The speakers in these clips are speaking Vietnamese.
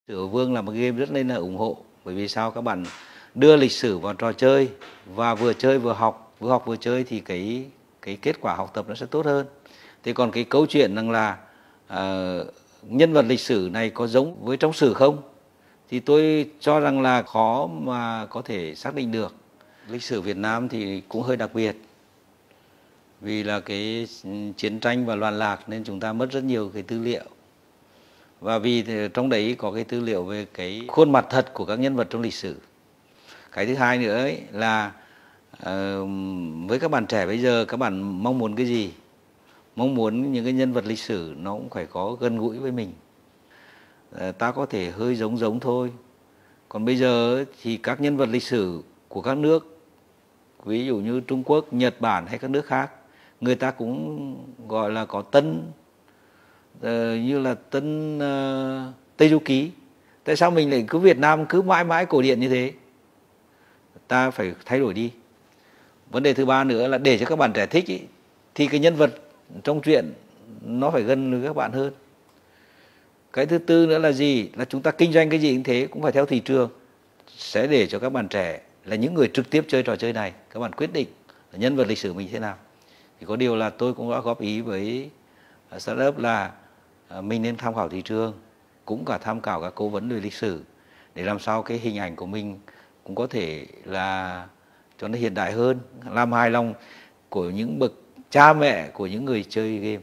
Sử Vương là một game rất nên là ủng hộ, bởi vì sao? Các bạn đưa lịch sử vào trò chơi và vừa chơi vừa học vừa chơi thì cái kết quả học tập nó sẽ tốt hơn. Thế còn cái câu chuyện rằng là nhân vật lịch sử này có giống với trong sử không, thì tôi cho rằng là khó mà có thể xác định được. Lịch sử Việt Nam thì cũng hơi đặc biệt, vì là cái chiến tranh và loạn lạc nên chúng ta mất rất nhiều cái tư liệu. Và vì trong đấy có cái tư liệu về cái khuôn mặt thật của các nhân vật trong lịch sử. Cái thứ hai nữa ấy là với các bạn trẻ bây giờ, các bạn mong muốn cái gì? Mong muốn những cái nhân vật lịch sử nó cũng phải có gần gũi với mình. Ta có thể hơi giống thôi. Còn bây giờ thì các nhân vật lịch sử của các nước, ví dụ như Trung Quốc, Nhật Bản hay các nước khác, người ta cũng gọi là có tân, như là tân Tây Du Ký. Tại sao mình lại cứ Việt Nam cứ mãi mãi cổ điển như thế? Ta phải thay đổi đi. Vấn đề thứ ba nữa là để cho các bạn trẻ thích ý, thì cái nhân vật trong truyện nó phải gần với các bạn hơn. Cái thứ tư nữa là gì? Là chúng ta kinh doanh cái gì cũng thế, cũng phải theo thị trường. Sẽ để cho các bạn trẻ là những người trực tiếp chơi trò chơi này, các bạn quyết định là nhân vật lịch sử mình thế nào. Thì có điều là tôi cũng đã góp ý với startup là mình nên tham khảo thị trường, cũng cả tham khảo các cố vấn về lịch sử, để làm sao cái hình ảnh của mình cũng có thể là cho nó hiện đại hơn, làm hài lòng của những bậc cha mẹ của những người chơi game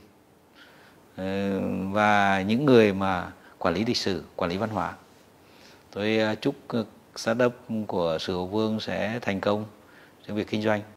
và những người mà quản lý lịch sử, quản lý văn hóa. Tôi chúc startup của Sử Vương sẽ thành công trong việc kinh doanh.